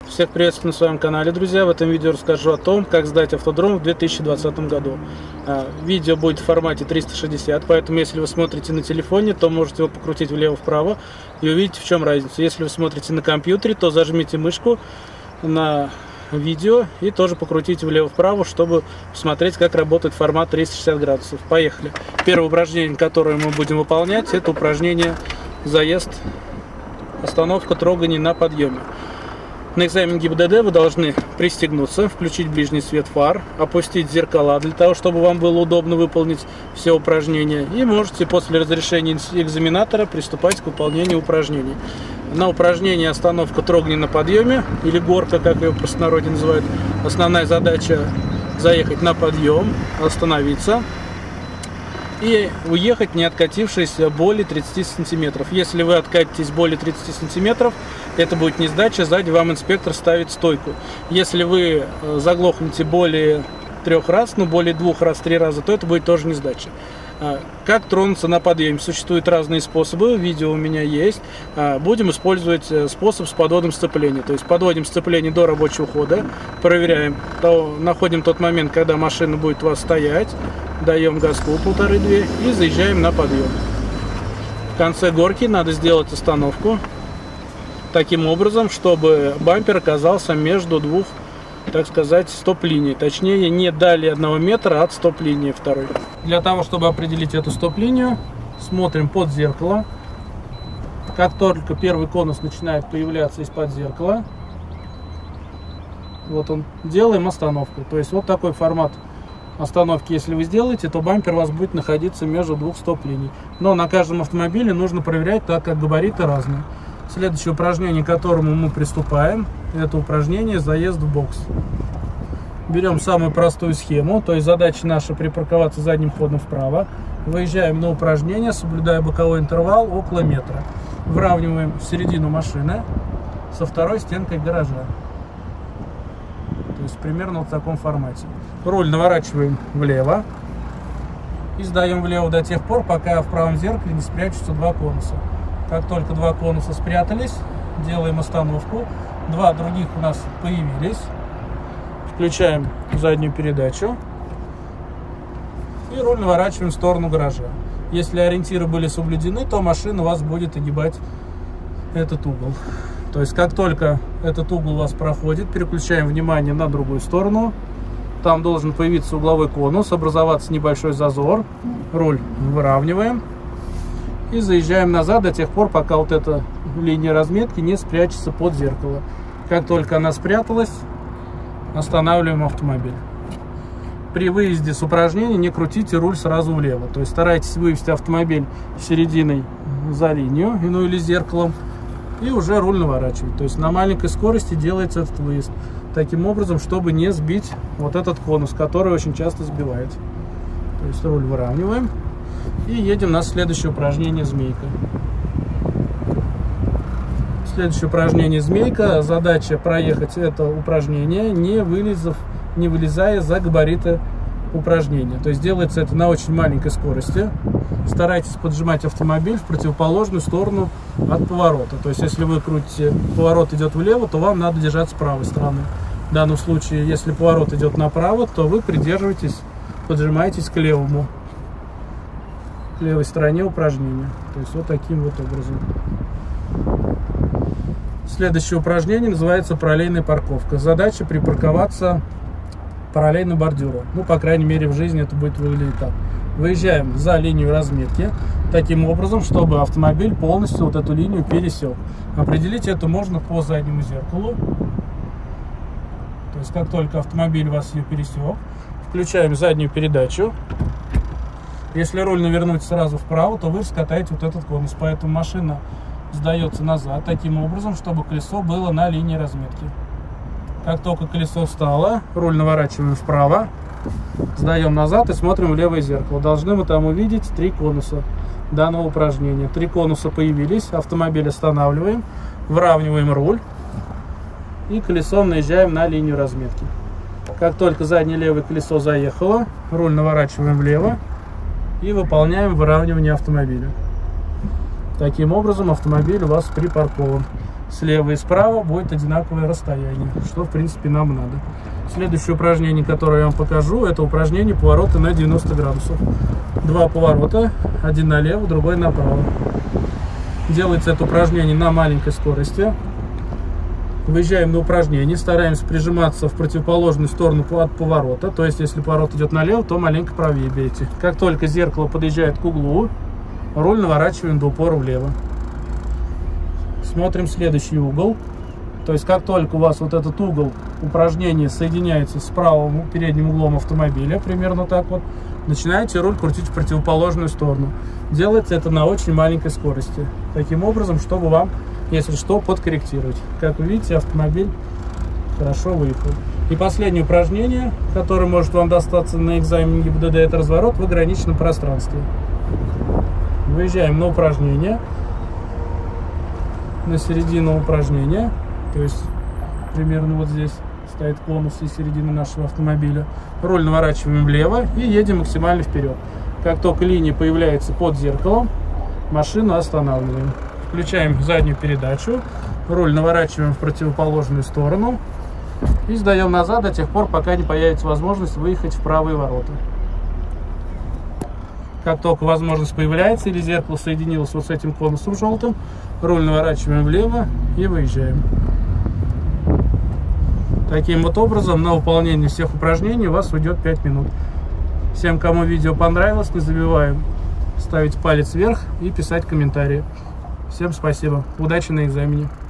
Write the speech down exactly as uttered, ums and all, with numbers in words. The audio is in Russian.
Всех приветствую на своем канале, друзья. В этом видео расскажу о том, как сдать автодром в две тысячи двадцатом году. Видео будет в формате триста шестьдесят, поэтому если вы смотрите на телефоне, то можете его покрутить влево-вправо и увидите, в чем разница. Если вы смотрите на компьютере, то зажмите мышку на видео и тоже покрутите влево-вправо, чтобы посмотреть, как работает формат триста шестьдесят градусов. Поехали. Первое упражнение, которое мы будем выполнять, это упражнение заезд, остановка, трогание на подъеме. На экзамене ГИБДД вы должны пристегнуться, включить ближний свет фар, опустить зеркала для того, чтобы вам было удобно выполнить все упражнения. И можете после разрешения экзаменатора приступать к выполнению упражнений. На упражнение остановка, трогание на подъеме, или горка, как ее в простонародье называют, основная задача заехать на подъем, остановиться и уехать, не откатившись более тридцати сантиметров. Если вы откатитесь более тридцати сантиметров, это будет не сдача, сзади вам инспектор ставит стойку. Если вы заглохнете более трех раз, ну более двух раз, три раза, то это будет тоже не сдача. Как тронуться на подъеме? Существуют разные способы, видео у меня есть. Будем использовать способ с подводом сцепления. То есть подводим сцепление до рабочего хода, проверяем, то, находим тот момент, когда машина будет у вас стоять, даем газку полторы-две и заезжаем на подъем. В конце горки надо сделать остановку таким образом, чтобы бампер оказался между двух, так сказать, стоп-линий. Точнее, не далее одного метра от стоп-линии второй. Для того, чтобы определить эту стоп-линию, смотрим под зеркало. Как только первый конус начинает появляться из-под зеркала, вот он, делаем остановку. То есть вот такой формат остановки, если вы сделаете, то бампер у вас будет находиться между двух стоп-линий. Но на каждом автомобиле нужно проверять, так как габариты разные. Следующее упражнение, к которому мы приступаем, это упражнение заезд в бокс. Берем самую простую схему, то есть задача наша припарковаться задним ходом вправо. Выезжаем на упражнение, соблюдая боковой интервал около метра. Выравниваем середину машины со второй стенкой гаража. То есть примерно в таком формате. Руль наворачиваем влево и сдаем влево до тех пор, пока в правом зеркале не спрячутся два конуса. Как только два конуса спрятались, делаем остановку. Два других у нас появились. Включаем заднюю передачу и руль наворачиваем в сторону гаража. Если ориентиры были соблюдены, то машина у вас будет огибать этот угол. То есть как только этот угол у вас проходит, переключаем внимание на другую сторону. Там должен появиться угловой конус, образоваться небольшой зазор. Руль выравниваем и заезжаем назад до тех пор, пока вот эта линия разметки не спрячется под зеркало. Как только она спряталась, останавливаем автомобиль. При выезде с упражнения не крутите руль сразу влево. То есть старайтесь вывести автомобиль серединой за линию, ну или зеркалом, и уже руль наворачивать. То есть на маленькой скорости делается этот выезд. Таким образом, чтобы не сбить вот этот конус, который очень часто сбивает. То есть руль выравниваем и едем на следующее упражнение змейка. Следующее упражнение змейка. Задача проехать это упражнение, не вылезав, не вылезая за габариты упражнения. То есть делается это на очень маленькой скорости. Старайтесь поджимать автомобиль в противоположную сторону от поворота. То есть если вы крутите, поворот идет влево, то вам надо держаться правой стороны. В данном случае, если поворот идет направо, то вы придерживаетесь, поджимаетесь к левому, к левой стороне упражнения. То есть вот таким вот образом. Следующее упражнение называется параллельная парковка. Задача припарковаться параллельно бордюру. Ну, по крайней мере, в жизни это будет выглядеть так. Выезжаем за линию разметки таким образом, чтобы автомобиль полностью вот эту линию пересек. Определить это можно по заднему зеркалу. То есть как только автомобиль у вас ее пересек, включаем заднюю передачу. Если руль навернуть сразу вправо, то вы раскатаете вот этот конус. Поэтому машина сдается назад таким образом, чтобы колесо было на линии разметки. Как только колесо встало, руль наворачиваем вправо, сдаем назад и смотрим в левое зеркало. Должны мы там увидеть три конуса данного упражнения. Три конуса появились, автомобиль останавливаем, выравниваем руль и колесом наезжаем на линию разметки. Как только заднее левое колесо заехало, руль наворачиваем влево и выполняем выравнивание автомобиля. Таким образом автомобиль у вас припаркован. слева и справа будет одинаковое расстояние, что в принципе нам надо. Следующее упражнение, которое я вам покажу, это упражнение поворота на девяносто градусов. Два поворота, один налево, другой направо. Делается это упражнение на маленькой скорости. Выезжаем на упражнение, стараемся прижиматься в противоположную сторону от поворота. То есть, если поворот идет налево, то маленько правее бейте. Как только зеркало подъезжает к углу, руль наворачиваем до упора влево. Смотрим следующий угол. То есть, как только у вас вот этот угол упражнения соединяется с правым передним углом автомобиля, примерно так вот, начинаете руль крутить в противоположную сторону. Делается это на очень маленькой скорости. Таким образом, чтобы вам, если что, подкорректировать. Как вы видите, автомобиль хорошо выехал. И последнее упражнение, которое может вам достаться на экзамене ГИБДД, это разворот в ограниченном пространстве. Выезжаем на упражнение, на середину упражнения, то есть примерно вот здесь стоит конус и середина нашего автомобиля. Руль наворачиваем влево и едем максимально вперед. Как только линия появляется под зеркалом, машину останавливаем. Включаем заднюю передачу, руль наворачиваем в противоположную сторону и сдаем назад до тех пор, пока не появится возможность выехать в правые ворота. Как только возможность появляется или зеркало соединилось вот с этим конусом желтым, руль наворачиваем влево и выезжаем. Таким вот образом на выполнение всех упражнений у вас уйдет пять минут. Всем, кому видео понравилось, не забываем ставить палец вверх и писать комментарии. Всем спасибо. Удачи на экзамене.